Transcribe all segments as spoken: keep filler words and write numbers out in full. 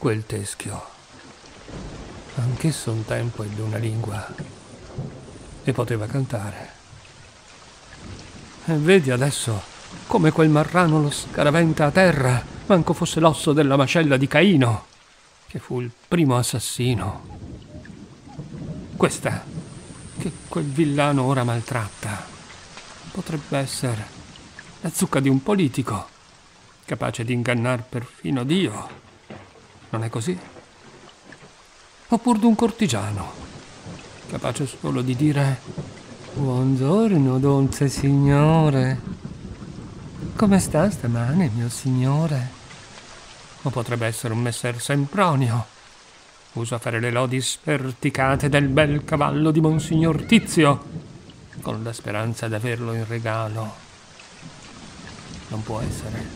Quel teschio. Anch'esso un tempo ebbe una lingua e poteva cantare. E vedi adesso come quel marrano lo scaraventa a terra, manco fosse l'osso della mascella di Caino, che fu il primo assassino. Questa, che quel villano ora maltratta, potrebbe essere la zucca di un politico, capace di ingannar perfino Dio. Non è così? Oppure d'un cortigiano, capace solo di dire «Buongiorno, dolce signore. Come sta stamane, mio signore?» O potrebbe essere un messer Sempronio, uso a fare le lodi sperticate del bel cavallo di Monsignor Tizio, con la speranza di averlo in regalo. Non può essere.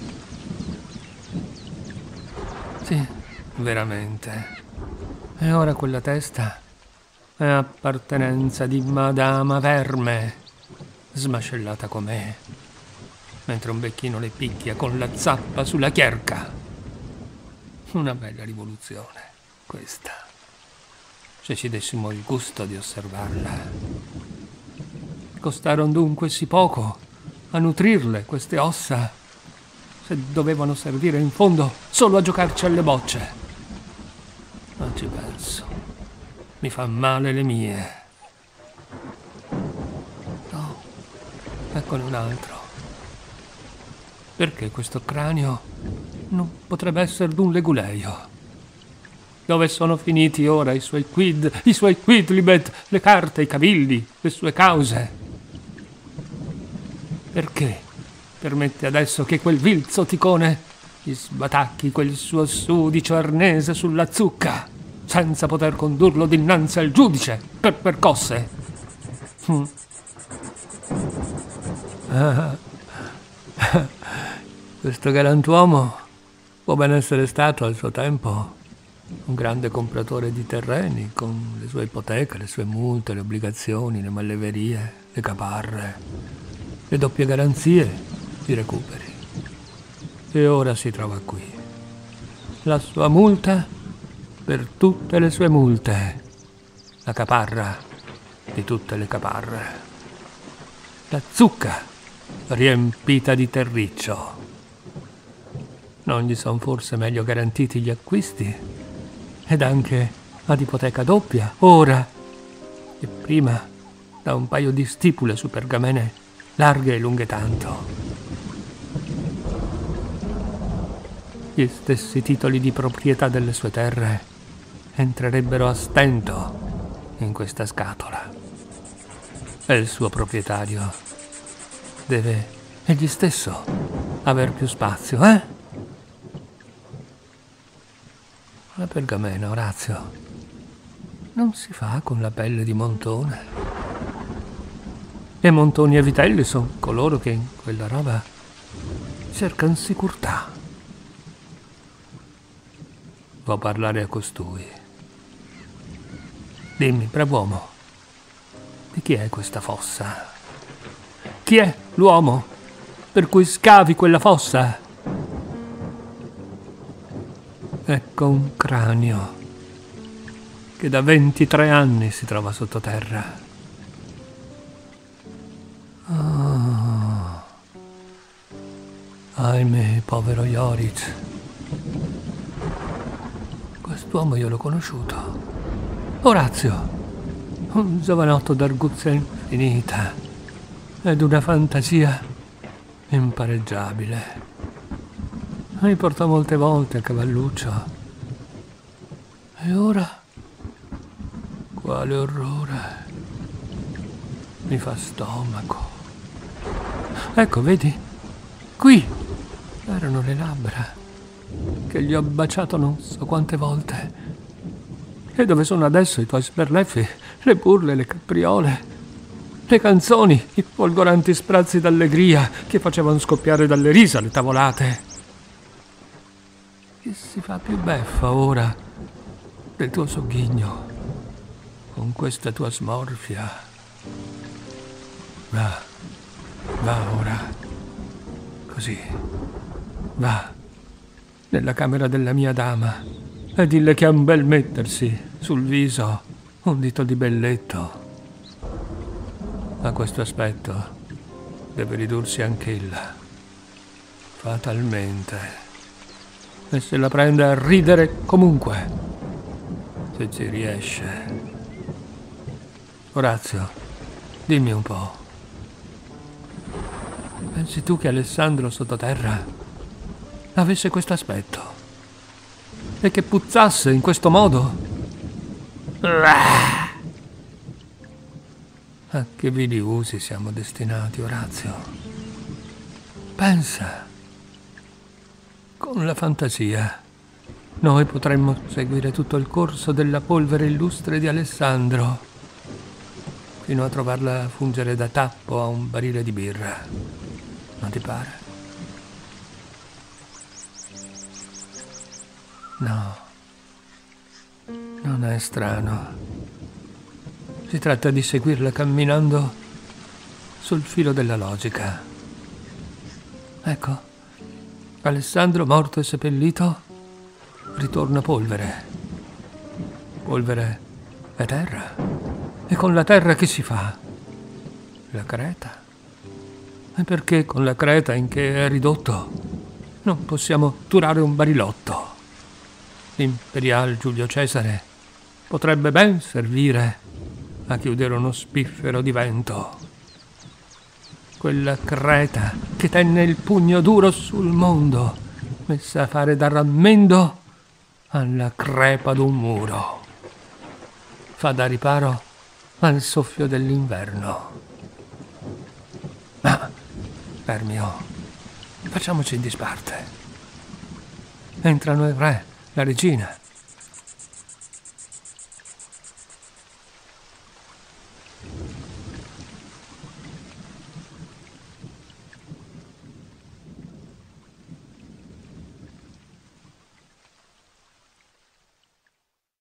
Sì, veramente. E ora quella testa è appartenenza di Madama Verme, smascellata com'è, mentre un becchino le picchia con la zappa sulla chierca. Una bella rivoluzione, questa, se ci dessimo il gusto di osservarla. Costaron dunque sì poco a nutrirle queste ossa, se dovevano servire in fondo solo a giocarci alle bocce. Ma ci penso, mi fa male le mie. No, eccone un altro. Perché questo cranio non potrebbe essere d'un leguleio? Dove sono finiti ora i suoi quid, i suoi quidlibet, le carte, i cavilli, le sue cause? Perché permette adesso che quel vil zoticone gli sbatacchi quel suo sudicio arnese sulla zucca, senza poter condurlo dinanzi al giudice per percosse? Mm. Ah. Questo galantuomo può ben essere stato al suo tempo un grande compratore di terreni, con le sue ipoteche, le sue multe, le obbligazioni, le malleverie, le caparre, le doppie garanzie, i recuperi. E ora si trova qui. La sua multa per tutte le sue multe. La caparra di tutte le caparre. La zucca riempita di terriccio. Non gli son forse meglio garantiti gli acquisti? Ed anche ad ipoteca doppia, ora, e prima da un paio di stipule su pergamene larghe e lunghe tanto. Gli stessi titoli di proprietà delle sue terre entrerebbero a stento in questa scatola. E il suo proprietario deve egli stesso aver più spazio, eh? La pergamena, Orazio, non si fa con la pelle di montone. E montoni e vitelli sono coloro che in quella roba cercano sicurtà. Vo' parlare a costui. Dimmi, brav'uomo, di chi è questa fossa? Chi è l'uomo per cui scavi quella fossa? Ecco un cranio che da ventitré anni si trova sottoterra. Oh. Ahimè, povero Joris. Quest'uomo io l'ho conosciuto. Orazio, un giovanotto d'arguzia infinita ed una fantasia impareggiabile. Mi portò molte volte a cavalluccio. E ora? Quale orrore. Mi fa stomaco. Ecco, vedi? Qui erano le labbra che gli ho baciato non so quante volte. E dove sono adesso i tuoi sberleffi, le burle, le capriole, le canzoni, i folgoranti sprazzi d'allegria che facevano scoppiare dalle risa le tavolate? Chi si fa più beffa ora del tuo sogghigno con questa tua smorfia? Va, va ora, così, va nella camera della mia dama e dille che ha un bel mettersi sul viso un dito di belletto. A questo aspetto deve ridursi anch'ella, fatalmente, e se la prende a ridere comunque, se ci riesce. Orazio, dimmi un po', pensi tu che Alessandro sottoterra avesse questo aspetto e che puzzasse in questo modo? A che vili usi siamo destinati, Orazio? Pensa, con la fantasia noi potremmo seguire tutto il corso della polvere illustre di Alessandro fino a trovarla fungere da tappo a un barile di birra. Non ti pare? No, non è strano. Si tratta di seguirla camminando sul filo della logica. Ecco, Alessandro morto e seppellito ritorna polvere. Polvere è terra. E con la terra che si fa? La creta. E perché con la creta in che è ridotto non possiamo turare un barilotto? L'imperial Giulio Cesare potrebbe ben servire a chiudere uno spiffero di vento. Quella creta che tenne il pugno duro sul mondo, messa a fare da rammendo alla crepa d'un muro. Fa da riparo al soffio dell'inverno. Ma, Ermio, facciamoci in disparte. Entrano il re, la regina,